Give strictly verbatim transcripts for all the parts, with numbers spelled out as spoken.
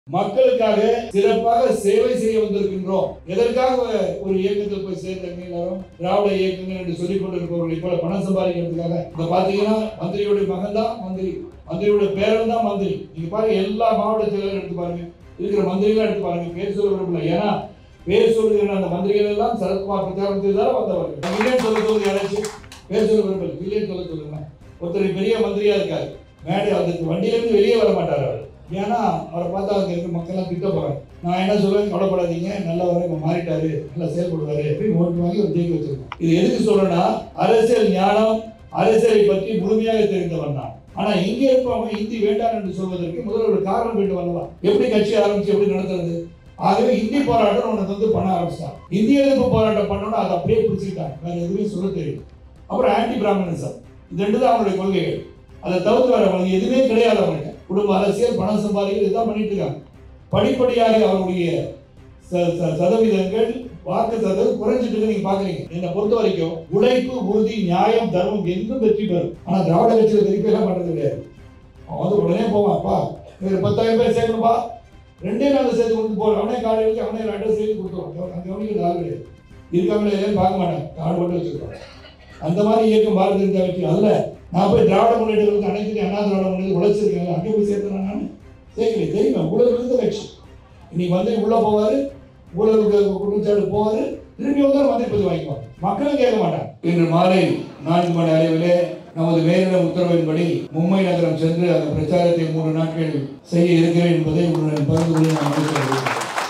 மக்களுக்காக சிறப்பாக சேவை செய்ய வந்திருக்கின்றோம். எதற்காக ஒரு இயக்கத்தில் போய் சேர்ந்தீங்க எல்லாரும்? திராவிட இயக்கங்கள் என்று சொல்லிக் கொண்டிருப்பவர்களை போல பணம் சம்பாதிக்கிறதுக்காக. இப்ப பாத்தீங்கன்னா மந்திரியுடைய மகன் தான் மந்திரி, மந்திரியுடைய பேரன் தான் மந்திரி. நீங்க பாருங்க, எல்லா மாவட்ட செயலரும் எடுத்து பாருங்க, இருக்கிற மந்திரிகளும் எடுத்து பாருங்க. பேர் சொல்ல விரும்பல, ஏன்னா பேர் சொல்லுகிற அந்த மந்திரிகள் எல்லாம் சரத்குமார் பிரச்சாரத்தில் தான் வந்தவர்கள். இல்லைன்னு சொல்ல சொல்லுங்க, யாராச்சும் பேர் சொல்ல விரும்பல, இல்லைன்னு சொல்ல சொல்லுங்க. ஒருத்தர் பெரிய மந்திரியா இருக்காரு, மேடை அதுக்கு வண்டியிலிருந்து வெளியே வர மாட்டார் அவர். ஏன்னா அவரை பார்த்தா அங்கே இருக்க மக்கள்லாம் திட்ட போறாங்க. நான் என்ன சொல்றேன், கவலைப்படாதீங்க, நல்லவரை இப்போ மாறிட்டாரு, நல்லா செயல்படுவாரு அப்படின்னு ஓட்டு வாங்கி ஒரு ஜெயிக்க வச்சிருக்கோம். இது எதுக்கு சொல்றேன்னா, அரசியல் ஞானம், அரசியலை பற்றி முழுமையாக தெரிந்தவன் தான். ஆனா இங்கே இருப்பவங்க இந்தி வேண்டாம் என்று சொல்வதற்கு முதல்ல ஒரு காரணம் வேண்டும் வரலாம். எப்படி கட்சி ஆரம்பிச்சு எப்படி நடத்துறது? ஆகவே இந்தி போராட்டம் உனக்கு வந்து பண்ண ஆரம்பிச்சான். இந்திய எதிர்ப்பு போராட்டம் பண்ணோன்னா அதை அப்படியே பிடிச்சிக்கிட்டாங்க, வேற எதுவுமே சொல்ல தெரியும். அப்புறம் ஆன்டி பிராமணிசம், இது ரெண்டு தான் அவங்களுடைய கொள்கைகள். அதை தவிர்த்து வர அவங்களுக்கு எதுவுமே கிடையாது. அவங்களுக்கு குடும்ப அரசியல், பணம் சம்பாதிக்கிறது இதுதான் பண்ணிட்டு இருக்காங்க. படிப்படியாக அவருடைய சதவீதங்கள், வாக்கு சதவீதம் குறைஞ்சிட்டு நீங்க பாக்குறீங்க. என்னை பொறுத்த வரைக்கும் உழைப்பு, உறுதி, நியாயம், தர்மம் என்றும் வெற்றி பெறும். ஆனா திராவிட கட்சியில வெற்றி எல்லாம் பண்றது கிடையாது. அவன் வந்து உடனே போவான்ப்பா, ஒரு பத்தாயிரம் பேர் சேர்க்கணும்பா, ரெண்டே நாள் சேர்த்து கொடுத்து போற, அவனே கார்டு வச்சு அவனே அட்ரஸ் எழுதி கொடுத்துருவான். அங்கே கவனிக்கிறது ஆள் கிடையாது. இருக்காங்களே இல்லைன்னு பார்க்க மாட்டாங்க, கார்டு போட்டு வச்சிருக்காங்க. அந்த மாதிரி இயக்கம் பாரதிய ஜனதா கட்சி அல்ல. நான் போய் திராவிட முன்னேற்றங்களுக்கு அனைத்து அண்ணா திராவிட முன்னேற்றம் உழைச்சிருக்கேன், அங்கே போய் சேர்த்துறேன். நான் சேர்க்கல, தெரியுமா, ஊழல் இருந்த கட்சி. இன்னைக்கு வந்து உள்ள போவாரு, ஊழலுக்கு குற்றச்சாட்டு போவாரு, திரும்பி வந்து மந்திரி வாங்கிக்குவாங்க. மக்களும் கேட்க மாட்டாங்க. இன்று மாலை நான்கு மணி அளவிலே நமது மேலிட உத்தரவின்படி மும்பை நகரம் சென்று அந்த பிரச்சாரத்தை மூன்று நாட்கள் செய்ய இருக்கிறேன் என்பதை உங்களுடன் பகிர்ந்து கொள்ள நான் முடிக்கிறேன்.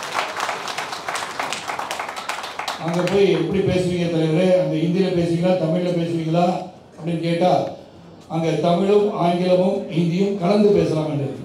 அங்க போய் எப்படி பேசுவீங்க தலைவரே, அங்க ஹிந்தியில பேசுவீங்களா, தமிழ்ல பேசுவீங்களா அப்படின்னு கேட்டா, அங்க தமிழும் ஆங்கிலமும் இந்தியும் கலந்து பேசலாம் என்று இருக்கிறது.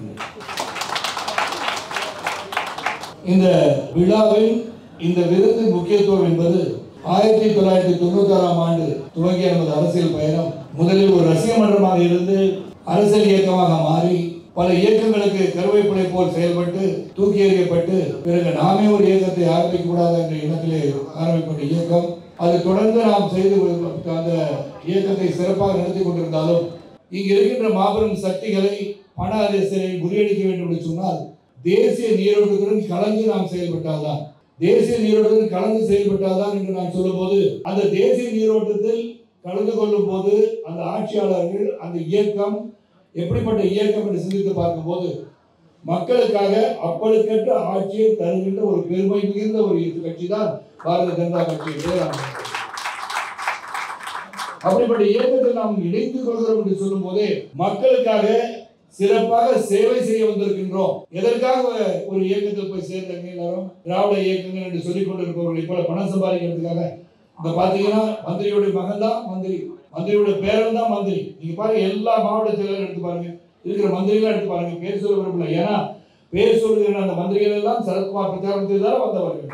இந்த விழாவில் இந்த விருது முக்கியத்துவம் என்பது ஆயிரத்தி தொள்ளாயிரத்தி தொண்ணூத்தி ஆறாம் ஆண்டு துவங்கிய நமது அரசியல் பயணம் முதலில் ஒரு ரசிக மன்றமாக இருந்து அரசியல் இயக்கமாக மாறி பல இயக்கங்களுக்கு கருவேப்பிலை போல் செயல்பட்டு தூக்கி எறியப்பட்டு பிறகு நாமே ஒரு இயக்கத்தை ஆரம்பிக்க கூடாது என்ற எண்ணத்திலே ஆரம்பிக்கப்பட்ட இயக்கம். அது தொடர்ந்து நாம் செய்து அந்த இயக்கத்தை சிறப்பாக நடத்தி கொண்டிருந்தாலும் இங்கு இருக்கின்ற மாபெரும் சக்திகளை, பண அரசியலை முறியடிக்க வேண்டும் என்று சொன்னால் தேசிய நீரோட்டத்துடன் கலந்து நாம் செயல்பட்டால்தான், தேசிய நீரோட்டத்தில் கலந்து செயல்பட்டால்தான் என்று நான் சொல்லும் போது, அந்த தேசிய நீரோட்டத்தில் கலந்து கொள்ளும் போது அந்த ஆட்சியாளர்கள், அந்த இயக்கம் எப்படிப்பட்ட இயக்கம் என்று சிந்தித்து பார்க்கும்போது மக்களுக்காக அப்பழுக்கற்ற ஆட்சியை தருகின்ற ஒரு பெருமை மிகுந்த ஒரு கட்சி தான் பாரதிய ஜனதா கட்சி. அப்படிப்பட்ட இயக்கத்தில் நாம் இணைத்துக் கொள்கிறோம் என்று சொல்லும் போதே மக்களுக்காக சிறப்பாக சேவை செய்ய வந்திருக்கின்றோம். எதற்காக ஒரு இயக்கத்தில் போய் சேர்ந்தீங்க எல்லாரும்? திராவிட இயக்கங்கள் என்று சொல்லிக் கொண்டிருப்பவர்களை போல பணம் சம்பாதிக்கிறதுக்காக. இப்ப பாத்தீங்கன்னா மந்திரியுடைய மகன் தான் மந்திரி, மந்திரியுடைய பேரன் தான் மந்திரி. நீங்க பாருங்க, எல்லா மாவட்ட செயலரும் எடுத்து பாருங்க, இருக்கிற மந்திரிகளும் எடுத்து பாருங்க. பேர் சொல்ல விரும்பல, ஏன்னா பேர் சொல்லுகிற அந்த மந்திரிகள் எல்லாம் சரத்குமார் பிரச்சாரத்தில் தான் வந்தவர்கள்.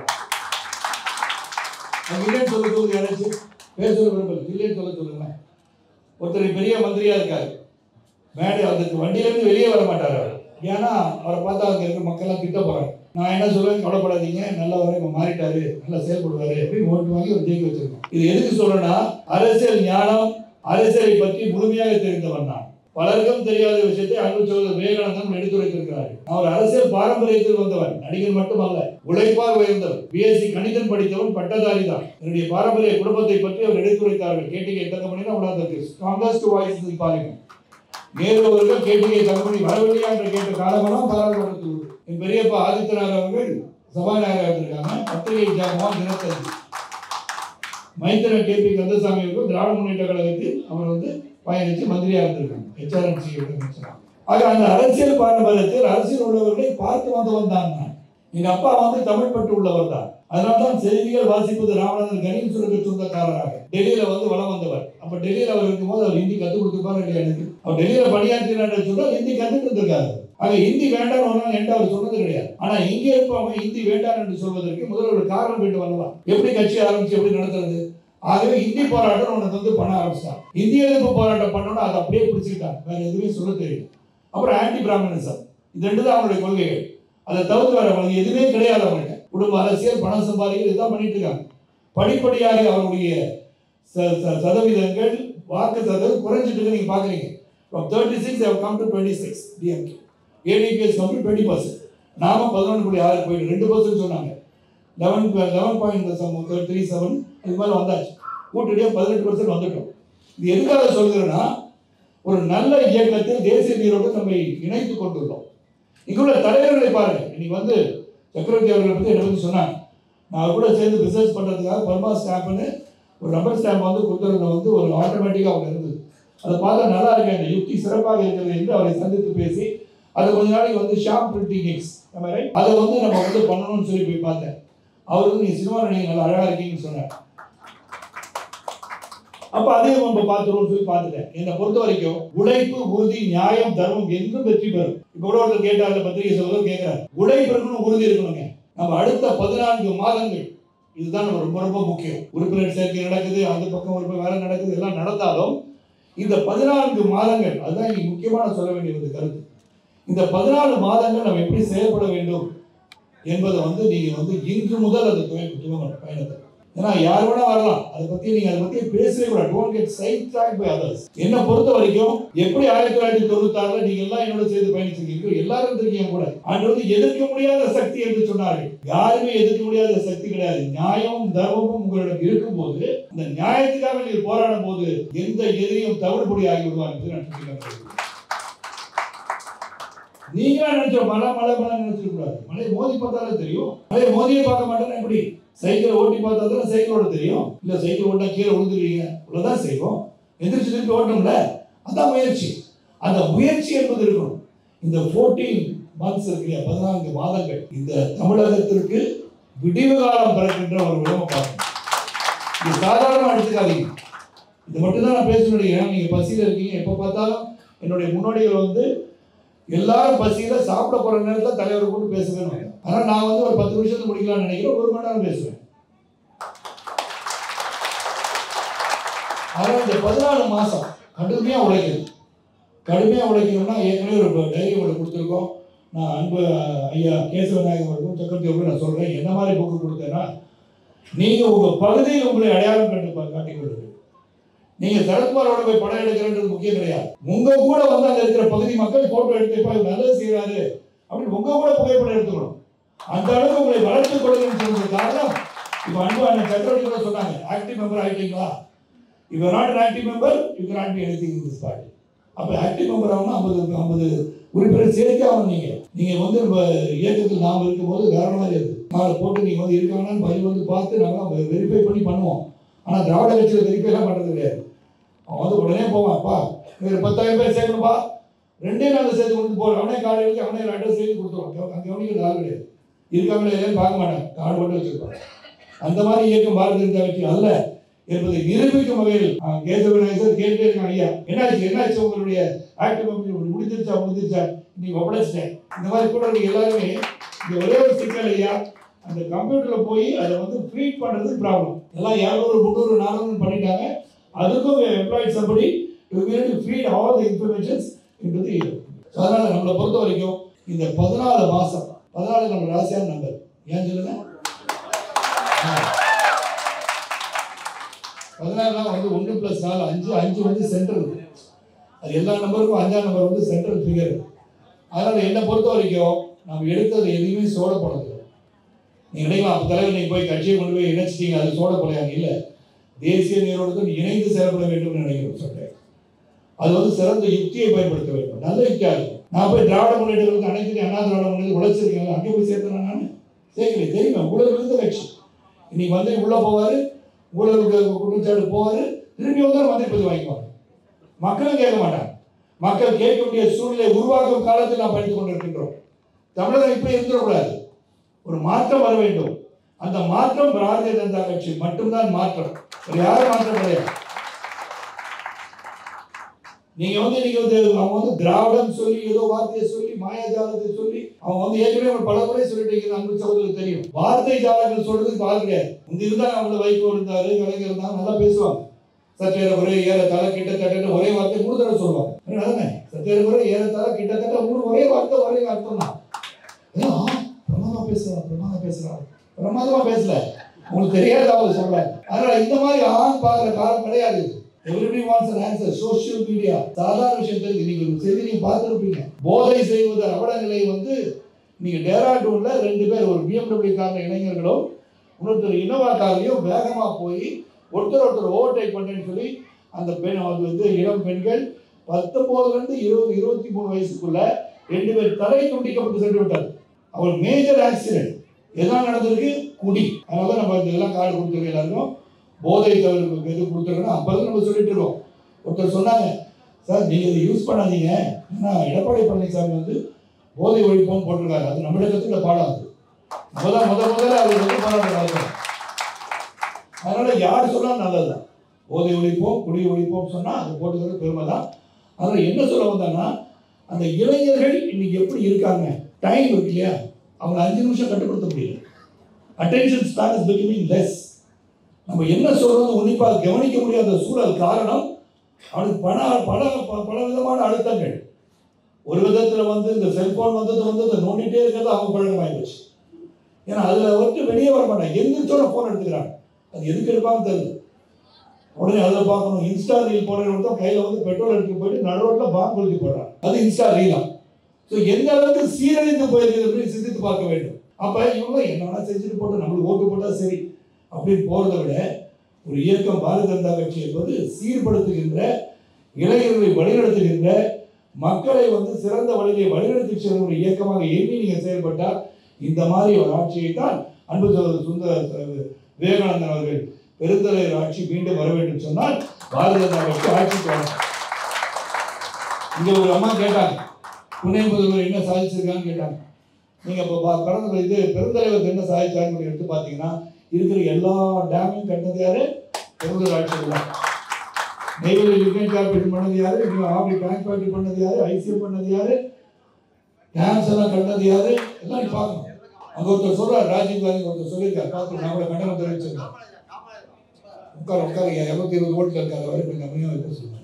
இல்லைன்னு சொல்ல சொல்லுங்க, யாராச்சும் பேர் சொல்ல விரும்பல, இல்லைன்னு சொல்ல சொல்லுங்க. ஒருத்தர் பெரிய மந்திரியா இருக்காரு, மேடை அதுக்கு வண்டியிலிருந்து வெளியே வர மாட்டார் அவர். ஏன்னா அவரை பார்த்தா அங்கே இருக்க மக்கள்லாம் திட்ட போறாங்க. நான் என்ன சொல்றேன், கவலைப்படாதீங்க, நல்லவரை இப்போ மாறிட்டாரு, நல்லா செயல்படுவாரு அப்படின்னு ஓட்டு வாங்கி ஒரு ஜெயிக்க வச்சிருக்கோம். இது எதுக்கு சொல்றேன்னா, அரசியல் ஞானம், அரசியலை பற்றி முழுமையாக தெரிந்தவன் தான். பலருக்கும் தெரியாத விஷயத்தை அன்பு சகோதரர் விவேகானந்தன் எடுத்துரைத்திருக்கிறார். அவர் அரசியல் பாரம்பரியத்தில் வந்தவன், நடிகர் மட்டுமல்ல, உழைப்பார் உயர்ந்தவர், பிஎஸ்சி கணிதம் படித்தவன், பட்டதாரி தான். என்னுடைய பாரம்பரிய குடும்பத்தை பற்றி அவர் எடுத்துரைத்தார்கள். கேட்டீங்க தங்கமணி அவ்வளவு ஸ்ட்ராங்கஸ்ட் வாய்ஸ் பாருங்க. நேரு அவர்கள் கேட்டீங்க தங்கமணி வரவில்லையா என்று கேட்ட காலமெல்லாம் பாராளுமன்றத்தில் என் பெரியப்பா ஆதித்யநாத் அவர்கள் சபாநாயகராக இருந்திருக்காங்க. பத்திரிகை ஜாகமாக தினத்தந்தி. மைத்திரன் கே பி கந்தசாமி அவர்கள் திராவிட முன்னேற்ற கழகத்தில் அவர் வந்து பயணித்து மந்திரியாக இருந்திருக்காங்க, ஹெச்ஆர்என்சி. ஆக அந்த அரசியல் பாரம்பரியத்தில் அரசியல் உள்ளவர்களை பார்த்து வந்தவன் தான் நான். எங்க அப்பா வந்து தமிழ் பற்று உள்ளவர் தான். அதனால்தான் செய்திகள் வாசிப்பது ராமநாதன் கணினி சுருக்க சொந்தக்காரராக டெல்லியில வந்து வளம் வந்தவர். அப்ப டெல்லியில அவர் இருக்கும்போது அவர் ஹிந்தி கற்றுக் கொடுத்துருப்பாரு இல்லையா? எனக்கு அவர் டெல்லியில பணியாற்றினார் சொன்னால் ஹிந்தி கற்றுட்டு இருந்திருக்காரு. ஆக ஹிந்தி வேண்டாம் என்று அவர் சொன்னது கிடையாது. ஆனா இங்கே இருப்பவங்க ஹிந்தி வேண்டாம் என்று சொல்வதற்கு முதல்ல ஒரு காரணம் வேண்டும் வரலாம். எப்படி கட்சி ஆரம்பிச்சு எப்படி நடத்துறது? ஆகவே இந்தி போராட்டம் உனக்கு வந்து பண்ண ஆரம்பிச்சான். இந்திய எதிர்ப்பு போராட்டம் பண்ணோன்னா அதை அப்படியே பிடிச்சிக்கிட்டாங்க, வேற எதுவுமே சொல்ல தெரியும். அப்புறம் ஆன்டி பிராமணிசம், இது ரெண்டு தான் அவங்களுடைய கொள்கைகள். அதை தவிர்த்து வர அவங்களுக்கு எதுவுமே கிடையாது. அவங்கள்ட்ட குடும்ப அரசியல், பணம் சம்பாதிக்கிறது இதுதான் பண்ணிட்டு இருக்காங்க. படிப்படியாக அவருடைய சதவீதங்கள், வாக்கு சதவீதம் குறைஞ்சிட்டு நீங்க பாக்குறீங்க. From thirty-six they have come to twenty-six. D M K. A D P has come to twenty percent. நாம பதினொன்று புள்ளி ஆறு போயிட்டு ரெண்டு பர்சன்ட் சொன்னாங்க. Eleven eleven point three seven இது மாதிரி வந்தாச்சு. கூட்டணியாக பதினெட்டு பர்சன்ட் வந்துட்டோம். இது எதுக்காக சொல்கிறேன்னா, ஒரு நல்ல இயக்கத்தில் தேசிய நீரோடு நம்மை இணைத்து கொண்டுள்ளோம். இங்குள்ள தலைவர்களை பாருங்க. இன்னைக்கு வந்து சக்கரவர்த்தி அவர்களை பற்றி என்ன பற்றி சொன்னாங்க. நான் கூட சேர்ந்து பிஸ்னஸ் பண்ணுறதுக்காக பர்மா ஸ்டாம்ப்னு ஒரு ரப்பர் ஸ்டாம்ப் வந்து கொடுத்துருந்த வந்து ஒரு ஆட்டோமேட்டிக்காக அவங்க இருந்தது. அதை பார்த்தா நல்லா இருக்கு, அந்த யுக்தி சிறப்பாக இருக்கிறது என்று அவரை சந்தித்து பேசி அதை கொஞ்ச நாளைக்கு வந்து ஷாம் பிரிண்டிங் எக்ஸ் அதை வந்து நம்ம வந்து பண்ணணும்னு சொல்லி போய் பார்த்தேன். அவர் வந்து நீங்கள் சினிமா நடிகை நல்லா அழகாக இருக்கீங்கன்னு சொன்னார். அப்போ அதையும் நம்ம பார்த்துருவோம்னு சொல்லி பார்த்துட்டேன். என்னை பொறுத்த வரைக்கும் உழைப்பு, உறுதி, நியாயம், தர்மம் என்றும் வெற்றி பெறும். இப்போ கூட ஒருத்தர் கேட்டார், பத்திரிகை சொல்வது கேட்கிறார், உழைப்பு இருக்கணும், உறுதி இருக்கணுங்க. நம்ம அடுத்த பதினான்கு மாதங்கள் இதுதான் நம்ம ரொம்ப ரொம்ப முக்கியம். உறுப்பினர் சேர்க்கை நடக்குது, அந்த பக்கம் உறுப்பினர் வேலை நடக்குது, எல்லாம் நடந்தாலும் இந்த பதினான்கு மாதங்கள் அதுதான் இன்னைக்கு முக்கியமான சொல்ல வேண்டிய கருத்து. இந்த பதினாலு மாதங்கள் நம்ம எப்படி செயல்பட வேண்டும் என்பதை வந்து நீங்க வந்து இன்று முதல் அது துவங்கணும் பயணத்தை. ஏன்னா யார் வேணா வரலாம், அதை பத்தி நீங்க அதை பத்தி பேசவே கூடாது. Don't get side track by others. என்ன பொறுத்த வரைக்கும் எப்படி ஆயிரத்தி தொள்ளாயிரத்தி தொண்ணூத்தி ஆறுல நீங்க எல்லாம் என்னோட சேர்ந்து பயணிச்சிருக்கீங்க, எல்லாரும் இருக்கீங்க கூட. அது வந்து எதிர்க்க முடியாத சக்தி என்று சொன்னார்கள். யாருமே எதிர்க்க முடியாத சக்தி கிடையாது. நியாயமும் தர்மமும் உங்களிடம் இருக்கும் போது, இந்த நியாயத்துக்காக நீங்கள் போராடும் போது எந்த எதிரியும் தவிடுபடி ஆகிவிடுவார் என்று நான் சொல்லிக்கிறேன். நீங்களா நினைச்சோம் மழை மழை மழை நினைச்சிட கூடாது. மழை மோதி பார்த்தாலே தெரியும். மழை மோதியை பார்க்க மாட்டேன்னா எப்படி? சைக்கிள் ஓட்டி பார்த்தா தான் சைக்கிளோட தெரியும். இல்லை சைக்கிள் ஓட்டா கீழே விழுந்துருவீங்க, இவ்வளோதான் செய்வோம். எந்திரிச்சு திருப்பி ஓட்டணும்ல, அதான் முயற்சி. அந்த முயற்சி என்பது இருக்கணும். இந்த ஃபோர்டீன் மந்த்ஸ் இருக்கு, பதினான்கு மாதங்கள் இந்த தமிழகத்திற்கு விடிவு காலம் பிறக்கின்ற ஒரு விடமை பார்க்கணும். இது சாதாரணமாக எடுத்துக்காதீங்க. இது மட்டும்தான் நான் பேசணும். ஏன்னா நீங்கள் பசியில் இருக்கீங்க. எப்போ பார்த்தாலும் என்னுடைய முன்னோடிகள் வந்து எல்லாரும் பசியில சாப்பிட போற நேரத்தில் தலைவர் கூட பேசுவேன். ஆனால் நான் வந்து ஒரு பத்து நிமிஷத்துக்கு முடிக்கலாம்னு நினைக்கிறேன், ஒரு மணி நேரம் பேசுவேன். ஆனால் இந்த பதினாலு மாசம் கடுமையா உழைக்கணும். கடுமையா உழைக்கணும்னா ஏற்கனவே ஒரு டைரி ஒன்று கொடுத்துருக்கோம். நான் அன்பு ஐயா கேசவநாயகம் அவர்களுக்கும் சக்கரவர்த்தி அவர்களும் நான் சொல்றேன், என்ன மாதிரி புக்கு கொடுத்தேன்னா, நீங்க உங்க பகுதியில் உங்களை அடையாளம் கண்டு காட்டிக்கொள்ளுங்க. நீங்க சரத்குமாரோட போய் படம் எடுக்கிறது முக்கியம் கிடையாது. உங்க கூட வந்து அங்க இருக்கிற பகுதி மக்கள் போட்டோ எடுத்து நல்லது செய்யறாரு அப்படின்னு உங்க கூட புகைப்படம் எடுத்துக்கணும். அந்த அளவுக்கு உங்களை வளர்த்துக் கொள்ளுங்கன்னு சொல்றது காரணம். இப்ப அன்பு அண்ணன் சக்கரவர்த்தி கூட சொன்னாங்க, ஆக்டிவ் மெம்பர் ஆகிட்டீங்களா? இவ not active member, you can not be anything in this party. அப்ப ஆக்டிவ் மெம்பர் ஆகணும், ஐம்பது ஐம்பது உறுப்பினர் சேர்க்க ஆகணும். நீங்க நீங்க வந்து நம்ம இயக்கத்தில் நாம் இருக்கும்போது வேற மாதிரி இருக்கு. நாளை போட்டு நீங்க வந்து இருக்காங்கன்னு பதில் வந்து பார்த்து நாங்கள் வெரிஃபை பண்ணி பண்ணுவோம். ஆனா திராவிட கட்சியில் வெரிஃபை எல்லாம் பண்றது கிடையாது. அவன் வந்து உடனே போவான்ப்பா, ஒரு பத்தாயிரம் பேர் சேர்க்கணும்பா, ரெண்டே நாள் சேர்த்து கொடுத்து போற அவனே கார்டு எழுதி அவனே அட்ரஸ் எழுதி கொடுத்துருவான். அங்கே கவனிக்கிறது ஆள் கிடையாது. இருக்காங்களே இல்லைன்னு பார்க்க மாட்டாங்க, கார்டு மட்டும் வச்சிருப்பாங்க. அந்த மாதிரி இயக்கம் பாரதிய ஜனதா கட்சி அல்ல என்பதை நிரூபிக்கும் வகையில் கேசவநாயகர் கேட்டே இருக்காங்க, ஐயா என்னாச்சு என்னாச்சு உங்களுடைய ஆக்டிவ் மெம்பர் முடிஞ்சிருச்சா முடிஞ்சிருச்சா நீங்க ஒப்படைச்சிட்டேன். இந்த மாதிரி கூட நீங்க எல்லாருமே இந்த ஒரே ஒரு சிக்கல் ஐயா, அந்த கம்ப்யூட்டர்ல போய் அதை வந்து ஃபீட் பண்றது ப்ராப்ளம். எல்லாம் இரநூறு முந்நூறு நானூறு பண்ணிட்டாங்க. அதுக்கும் எம்ப்ளாய்ஸ் அப்படி feed all the informations into the. அதனால நம்மளை பொறுத்த வரைக்கும் இந்த பதினாலு மாசம் பதினாலு நம்ம ராசியான நம்பர் ஏன் சொல்லுங்க, பதினாலாம் வந்து ஒன்று பிளஸ் நாலு அஞ்சு, அஞ்சு வந்து சென்ட்ரல். அது எல்லா நம்பருக்கும் அஞ்சாம் நம்பர் வந்து சென்ட்ரல் ஃபிகர். அதனால என்னை பொறுத்த வரைக்கும் நம்ம எடுத்தது எதுவுமே சோடப்படாது. நீங்க நினைக்கலாம் அப்போ தலைவர் நீங்க போய் கட்சியை கொண்டு போய் இணைச்சிட்டீங்க, அது சோடப்படையாங்க. இல்லை, தேசிய நீரோடு இணைந்து செயல்பட வேண்டும் நினைக்கிறோம். சொல்றேன், அது வந்து சிறந்த யுக்தியை பயன்படுத்த வேண்டும், நல்ல யுக்தியாக இருக்கும். நான் போய் திராவிட முன்னேற்றங்களுக்கு அனைத்து அண்ணா திராவிட முன்னேற்றம் உழைச்சிருக்கேன், அங்கே போய் சேர்த்தேன் நான் சேர்க்கல. தெரியுமா, ஊழல் இருந்த கட்சி. இன்னைக்கு வந்து உள்ள போவாரு, ஊழலுக்கு குற்றச்சாட்டு போவாரு, திரும்பி வந்து மந்திரி பதவி வாங்கிக்குவாங்க. மக்களும் கேட்க மாட்டாங்க. மக்கள் கேட்கக்கூடிய சூழ்நிலை உருவாக்கும் காலத்தில் நாம் படித்துக் கொண்டிருக்கின்றோம். தமிழகம் இப்படி இருந்துடக்கூடாது, ஒரு மாற்றம் வர வேண்டும். அந்த மாற்றம் பாரதிய ஜனதா கட்சி மட்டும்தான் மாற்றம், யாரும் மாற்றம் கிடையாது. நீங்க வந்து நீங்க வந்து அவங்க வந்து திராவிடம் சொல்லி ஏதோ வார்த்தையை சொல்லி மாயாஜாலத்தை சொல்லி அவங்க வந்து ஏற்கனவே பல முறை சொல்லிட்டு அன்பு சகோதரருக்கு தெரியும். வார்த்தை ஜாலங்கள் சொல்றதுக்கு பால் கிடையாது. இந்த இருந்தா அவங்க வைகோ இருந்தாரு, கலைஞர் இருந்தாங்க, நல்லா பேசுவாங்க. சற்றேற குறை ஏறத்தாழ கிட்டத்தட்ட ஒரே வார்த்தை மூணு தடவை சொல்லுவாங்க. சற்றேற குறை ஏறத்தாழ கிட்டத்தட்ட மூணு ஒரே வார்த்தை ஒரே அர்த்தம் தான். பிரமாதமா பேசுறாங்க பிரமாதமா பேசுறாங்க பிரமாதமா பேசல, உங்களுக்கு தெரியாத அவங்க சொல்றாங்க. அதனால இந்த மாதிரி ஆண் பார்க்கிற காலம் கிடையாது. Everybody wants an answer. Social media சாதாரண விஷயம் தெரிஞ்சு நீங்க செய்தி நீங்க பார்த்துருப்பீங்க. போதை செய்வது அவல நிலை வந்து நீங்கள் டேராடூனில் ரெண்டு பேர், ஒரு பிஎம்டபிள்யூ காரில் இளைஞர்களும் இன்னொருத்தர் இனோவா கார்லையும் வேகமாக போய் ஒருத்தர் ஒருத்தர் ஓவர்டேக் பண்ணுறேன்னு சொல்லி அந்த பெண், அது வந்து இளம் பெண்கள் பத்தொம்போதுலேருந்து இருபது இருபத்தி மூணு வயசுக்குள்ள ரெண்டு பேர் தலை துண்டிக்கப்பட்டு சென்று விட்டார். அவர் மேஜர் ஆக்சிடென்ட். எதனால் நடந்திருக்கு? குடி. அதனால தான் நம்ம இதெல்லாம் கார்டு கொடுத்துருக்கோம். எல்லாருக்கும் போதை தவிர்ப்பு எது கொடுத்துருக்கோன்னா அப்போ தான் நம்ம சொல்லிட்டு இருக்கோம். ஒருத்தர் சொன்னாங்க, சார் நீங்கள் இதை யூஸ் பண்ணாதீங்க, ஏன்னா எடப்பாடி பழனிசாமி வந்து போதை ஒழிப்போம் போட்டிருக்காரு, அது நம்மளோட கற்றுக்கிற பாடம். அது நம்ம தான் முத முதல்ல அது வந்து போராட்டம். அதனால யார் சொன்னாலும் நல்லதுதான். போதை ஒழிப்போம், குடி ஒழிப்போம் சொன்னால் அது போட்டுக்கிறது பெருமை தான். அதனால் என்ன சொல்ல வந்தாங்கன்னா, அந்த இளைஞர்கள் இன்னைக்கு எப்படி இருக்காங்க, டைம் இருக்கு இல்லையா, அவங்க அஞ்சு நிமிஷம் கட்டுப்படுத்த முடியல. Attention span is becoming less. நம்ம என்ன சொல்றது உன்னிப்பாக கவனிக்க முடியாத சூழல். காரணம், அவனுக்கு பல பல பல விதமான அழுத்தங்கள். ஒரு விதத்தில் வந்து இந்த செல்போன் வந்தது வந்து அதை நோண்டிகிட்டே இருக்கிறது அவங்க பழக்கமாகிடுச்சு. ஏன்னா அதில் வந்து வெளியே வர மாட்டாங்க. எந்திரிச்சோட ஃபோன் எடுத்துக்கிறாங்க. அது எதுக்கு எடுப்பான்னு தெரியல. உடனே அதில் பார்க்கணும். இன்ஸ்டா ரீல் போடுறவங்க தான் கையில் வந்து பெட்ரோல் எடுத்து போயிட்டு நடுரோட்டில் பாம்பு கொளுத்தி போடுறாங்க. அது இன்ஸ்டா ரீலா. ஸோ எந்த அளவுக்கு சீரழிந்து போயிருக்குது அப்படின்னு சிந்தித்து பார்க்க வேண்டும். அப்போ இவங்க என்ன வேணால் செஞ்சுட்டு போட்டு நம்மளுக்கு ஓட்டு போட்டால் சரி அப்படின்னு போகிறத விட, ஒரு இயக்கம் பாரதிய ஜனதா கட்சி என்பது சீர்படுத்துகின்ற, இளைஞர்களை வழிநடத்துகின்ற, மக்களை வந்து சிறந்த வழியை வழிநடத்தி செல்லும் ஒரு இயக்கமாக எண்ணி நீங்கள் செயல்பட்டால் இந்த மாதிரி ஒரு ஆட்சியை தான் அன்பு சுந்தர விவேகானந்தன் அவர்கள் பெருந்தலைவர் ஆட்சி மீண்டும் வர வேண்டும் சொன்னால் பாரதிய ஜனதா கட்சி ஆட்சிக்கு வரும். இங்கே ஒரு அம்மா கேட்டாங்க, துணை முதல்வர் என்ன சாதிச்சிருக்கான்னு கேட்டாங்க. நீங்கள் இப்போ கடந்த இது பெருந்தலைவர் என்ன சாதிச்சாருன்னு எடுத்து பார்த்தீங்கன்னா, இருக்கிற எல்லா டேமையும் கட்டினது யாரு? பெருந்தலைவர் ஆட்சியில் தான். நெய்வேலி லிக்னைட் கார்பரேஷன் பண்ணது யாரு? ஆப்ரி பேங்க் ஃபேக்டரி பண்ணது யாரு? ஐசிஎம் பண்ணது யாரு? டேம்ஸ் எல்லாம் கட்டினது யாரு? எல்லாம் பார்க்கணும். அங்கே ஒருத்தர் சொல்கிறார், ராஜீவ் காந்தி ஒருத்தர் சொல்லியிருக்காரு, பார்த்து நான் கூட கண்டனம் தெரிவிச்சிருக்கேன். உட்கார உட்கார இரநூத்தி இருபது ஓட்டில் இருக்காரு, வரை கொஞ்சம் கம்மியாக இருக்க சொல்லுவாங்க.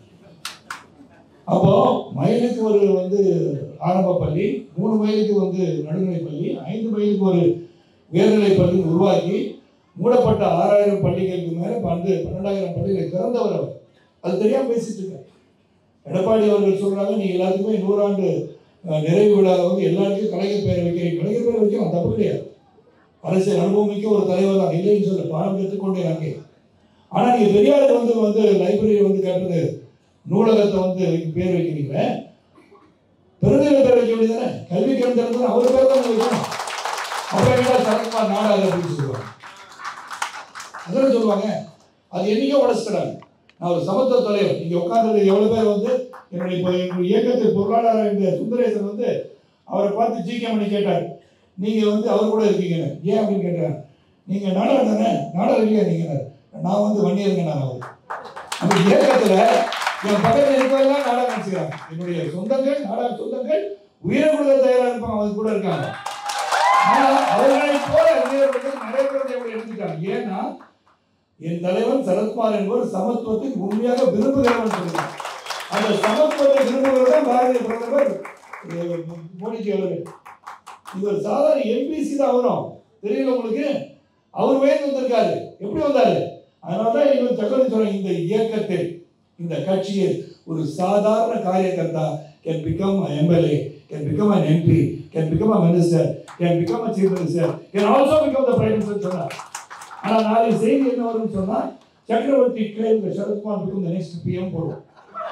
அப்போ மைலுக்கு ஒரு வந்து ஆரம்ப பள்ளி, மூணு மைலுக்கு வந்து நடுநிலை பள்ளி, ஐந்து மைலுக்கு ஒரு உயர்நிலை பள்ளி உருவாக்கி மூடப்பட்ட ஆறாயிரம் பள்ளிகளுக்கு மேலே வந்து பன்னெண்டாயிரம் பள்ளிகளை திறந்தவர் அவர். அது தெரியாமல் பேசிட்டு இருக்கார். எடப்பாடி அவர்கள் சொல்றாங்க, நீங்க எல்லாத்துக்குமே நூறாண்டு நிறைவு விழா வந்து எல்லாருக்கும் கலைஞர் பெயரை வைக்கிறீங்க. கலைஞர் பெயரை வைக்கலாம், தப்பு கிடையாது. அரசியல் அனுபவம் மிக்க ஒரு தலைவர் தான், இல்லைன்னு சொல்ல, பாடம் கற்றுக்கொண்டே நாங்கள். ஆனால் நீங்கள் பெரியார் வந்து வந்து லைப்ரரி வந்து கேட்டது, நூலகத்தை வந்து பேர் வைக்கிறீங்க, பெருந்தலைவர் பேர் வைக்க வேண்டியதானே? கல்வி கலைஞர் அவர் பேர் தான் வைக்கணும். அப்புறம் என்ன சரத்குமார் நாடாது அப்படின்னு சொல்லுவாங்க. அதெல்லாம் சொல்லுவாங்க. அது என்னைக்கோ உடச்சிட்டாங்க. நான் ஒரு சமத்துவ தலைவர், இங்கே உட்கார்ந்தது எவ்வளோ பேர் வந்து என்னுடைய இப்போ எங்களுடைய இயக்கத்தில் பொருளாதார இந்த சுந்தரேசன் வந்து அவரை பார்த்து ஜி கே மணி கேட்டார், நீங்கள் வந்து அவர் கூட இருக்கீங்கன்னு. ஏன் அப்படின்னு கேட்டார். நீங்கள் நாடார் தானே? நாடார் இல்லையா நீங்கள்? நான் வந்து வன்னியருங்க. நான் அவர் அந்த இயக்கத்தில் என் பக்கத்தில் இருக்கிறதெல்லாம் நாடார் நினச்சிக்கிறாங்க. என்னுடைய சொந்தங்கள், நாடார் சொந்தங்கள் உயிரை கொடுக்க தயாராக இருப்பாங்க, அவங்க கூட இருக்காங்க. ஆனால் அவர்களை போல உயிரை நிறைய பேர் எப்படி எடுத்துட்டாங்க. ஏன்னா என் தலைவன் சரத்குமார் என்பவர் சமத்துவத்தை உண்மையாக விரும்புகிறவன் சொல்லுவார். அந்த சமத்துவத்தை விரும்புகிறவர் பாரதிய பிரதமர் மோடிஜி அவர்கள். இவர் சாதாரண எம்பிசி தான் வரும், தெரியல உங்களுக்கு? அவர் வயது வந்திருக்காரு, எப்படி வந்தாரு? அதனாலதான் இவர் தகவல் சொல்ற, இந்த இயக்கத்தில், இந்த கட்சியில் ஒரு சாதாரண காரியகர்த்தா can become an M L A, can become an M P, can become a minister, can become a chief minister, can also become the prime minister சொன்னார். ஆனால் நாளை செய்தி என்ன வரும்னு சொன்னால், சக்கரவர்த்தி claim the Sarathkumar become the next P M போடுவோம்.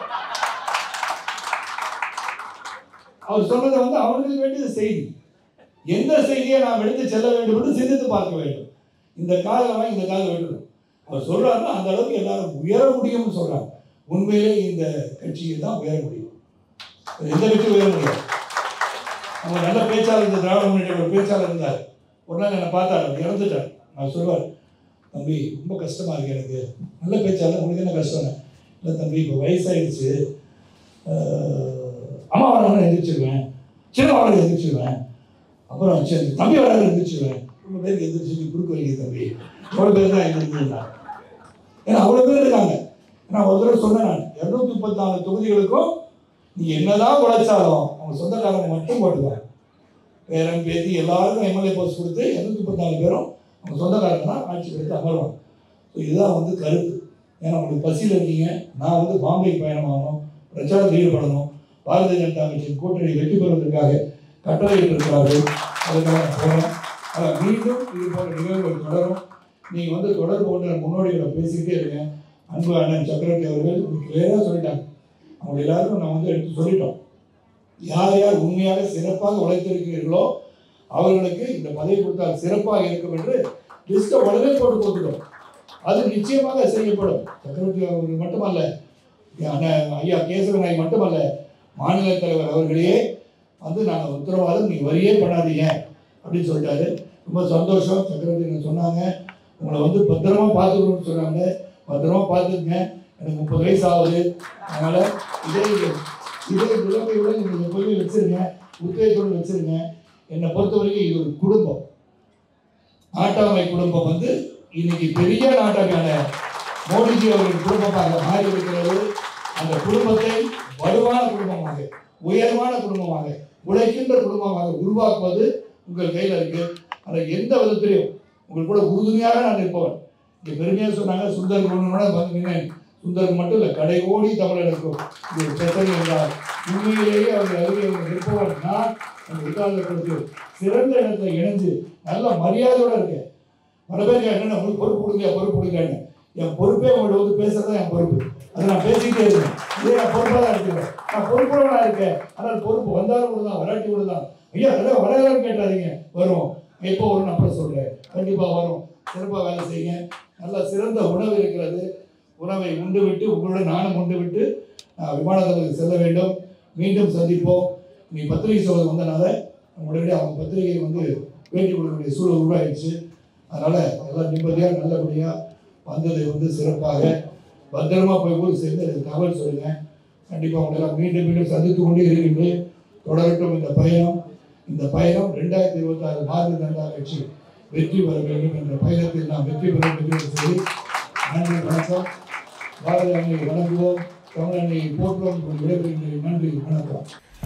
அவர் சொன்னதை வந்து அவர்களுக்கு வேண்டியது செய்தி. எந்த செய்தியை நாம் எடுத்து செல்ல வேண்டும் என்று சிந்தித்து பார்க்க வேண்டும். இந்த காலம் இந்த காலம் வேண்டும். அவர் சொல்றாருன்னா அந்த அளவுக்கு எல்லாரும் உயர முடியும்னு சொல்றாங்க. உண்மையிலே இந்த கட்சியை தான் உயர முடியும், எந்த கட்சியும் உயர முடியாது. அவங்க நல்ல பேச்சாளர் இருந்த திராவிட முன்னேற்ற ஒரு பேச்சாளர் இருந்தார். ஒரு நாள் என்னை பார்த்தார், இறந்துட்டார். நான் சொல்வார், தம்பி ரொம்ப கஷ்டமா இருக்கு எனக்கு. நல்ல பேச்சாளர், உங்களுக்கு என்ன கஷ்டம்? இல்லை தம்பி, இப்போ வயசாயிடுச்சு, அம்மா வராங்க எந்திரிச்சிருவேன், சின்ன வராங்க எந்திரிச்சிருவேன், அப்புறம் சரி தம்பி வராங்க எந்திரிச்சிருவேன். ரொம்ப பேருக்கு எந்திரிச்சு குறுக்கு வைக்க தம்பி, எவ்வளோ பேர் தான் எந்திரிச்சிருந்தா. ஏன்னா அவ்வளோ பேர் இருக்காங்க. நான் ஒரு தடவை சொன்னேன், நான் இரநூத்தி முப்பத்தி நாலு தொகுதிகளுக்கும் நீ என்னதான் உழைச்சாலும் அவங்க சொந்தக்காரங்க மட்டும் போட்டுக்குவாங்க. பேரன் பேத்தி எல்லாருக்கும் எம்எல்ஏ போஸ்ட் கொடுத்து இரநூத்தி முப்பத்தி நாலு பேரும் அவங்க சொந்தக்காரங்க தான் ஆட்சி எடுத்து அமர்வாங்க. ஸோ இதுதான் வந்து கருத்து. ஏன்னா உங்களுக்கு பசியில் இருக்கீங்க, நான் வந்து பாம்பேக்கு பயணமாகணும், பிரச்சாரத்தில் ஈடுபடணும், பாரதிய ஜனதா கட்சியின் கூட்டணி வெற்றி பெறுவதற்காக கட்டளையிட்டிருக்கிறார்கள். அதுக்காக போகிறோம். அதான் மீண்டும் இது போன்ற நிகழ்வுகள் தொடரும். நீங்கள் வந்து தொடர்பு கொண்டு முன்னோடிகளை பேசிக்கிட்டே இருங்க. அன்பு அண்ணன் சக்கரவர்த்தி அவர்கள் கிளியராக சொல்லிட்டாங்க. அவங்க எல்லாரும் நான் வந்து எடுத்து சொல்லிட்டோம். யார் யார் உண்மையாக சிறப்பாக உழைத்திருக்கிறீர்களோ அவர்களுக்கு இந்த பதவி கொடுத்தால் சிறப்பாக இருக்கும் என்று லிஸ்ட்டை உடனே போட்டு கொடுத்துட்டோம். அது நிச்சயமாக செய்யப்படும். சக்கரவர்த்தி அவர்கள் மட்டுமல்ல, அண்ணன் ஐயா கேசவ நாய் மட்டுமல்ல, மாநில தலைவர் அவர்களே வந்து நாங்கள் உத்தரவாதம் நீ வரியே பண்ணாதீங்க அப்படின்னு சொல்லிட்டாரு. ரொம்ப சந்தோஷம். சக்கரவர்த்தி சொன்னாங்க உங்களை வந்து பத்திரமா பார்த்துக்கணும்னு சொன்னாங்க. பத்திரமா பார்த்துக்குங்க. எனக்கு முப்பது வயசு ஆகுது. அதனால் இதே இதே நிலைமையோட நீங்கள் எப்போதுமே வச்சுருங்க, உத்தேகத்தோடு வச்சுருங்க. என்னை பொறுத்த வரைக்கும் இது ஒரு குடும்பம். நாட்டாமை குடும்பம் வந்து இன்னைக்கு பெரிய நாட்டாமையான மோடிஜி அவர்களின் குடும்பமாக மாறி இருக்கிறது. அந்த குடும்பத்தை வலுவான குடும்பமாக, உயர்வான குடும்பமாக, உழைக்கின்ற குடும்பமாக உருவாக்குவது உங்கள் கையில் இருக்கு. அதில் எந்த விதத்திலையும் உங்கள் கூட உறுதுணையாக நான் இருப்பவன். இங்கே பெருமையாக சொன்னாங்க சுந்தர் வந்து சுந்தருக்கு மட்டும் இல்லை, கடை ஓடி தமிழனுக்கும் இது பிரச்சனை என்றால் உண்மையிலேயே அவர்கள் அருகே இருப்பவன் நான் அந்த விசாரணைப்படுத்தி சிறந்த இடத்துல இணைஞ்சு நல்ல மரியாதையோடு இருக்கேன். பல பேருக்கு என்னென்ன உங்களுக்கு பொறுப்பு கொடுங்க பொறுப்பு கொடுங்கன்னு. என் பொறுப்பே உங்கள்ட்ட வந்து பேசுறது தான் என் பொறுப்பு. அதை நான் பேசிக்கிட்டே இருக்கேன். இதே நான் பொறுப்பாக தான் இருக்கிறேன். நான் பொறுப்புறவனாக இருக்கேன். ஆனால் பொறுப்பு வந்தாலும் கூட தான், வராட்டி கூட தான். ஐயா அதான் வராதான்னு கேட்டாதீங்க, வரும். எப்போ வரும் அப்புறம் சொல்கிறேன். கண்டிப்பாக வரும். சிறப்பாக வேலை செய்யுங்க. நல்ல சிறந்த உணவு இருக்கிறது. உணவை உண்டு விட்டு உங்களுடன் நானும் உண்டு விட்டு விமானத்தளத்துக்கு செல்ல வேண்டும். மீண்டும் சந்திப்போம். நீ பத்திரிகை சோதனை வந்தனால உடனடியாக அவங்க பத்திரிகையை வந்து பேட்டி கொடுக்கக்கூடிய சூழல் உருவாகிடுச்சு. அதனால் எல்லாம் நிம்மதியாக நல்லபடியாக வந்ததை வந்து சிறப்பாக பத்திரமா போய் ஊர் சேர்ந்து எனக்கு தகவல் சொல்லுங்கள். கண்டிப்பாக உங்களெல்லாம் மீண்டும் மீண்டும் சந்தித்து கொண்டே இருக்கின்றேன். தொடரட்டும் இந்த பயணம். இந்த பயணம் ரெண்டாயிரத்தி இருபத்தி ஆறு பாரதிய ஜனதா கட்சி வெற்றி பெற வேண்டும் என்ற பயணத்தில் நாம் வெற்றி பெற வேண்டும் என்று சொல்லி நன்றி வணக்கம். பாரதிய அன்னையை வணங்குவோம், தமிழ் அன்னையை போற்றுவோம். விடைபெறுகின்றேன். நன்றி வணக்கம்.